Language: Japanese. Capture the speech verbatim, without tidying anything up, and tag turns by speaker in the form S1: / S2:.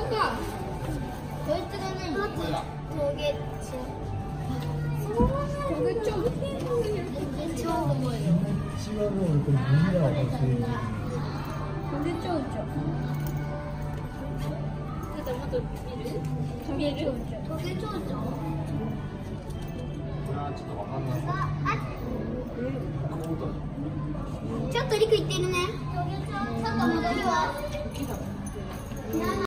S1: か。こいつが何？トゲ。トゲ超。トゲ超重いよ。
S2: 一番もうこれみんなは忘れる。
S1: トゲ超超。なんかもっと見る？トゲ超超。トゲ超超。
S2: これはちょっとわかんない。
S1: ちょっと陸行ってるね。ちょっと戻るわ。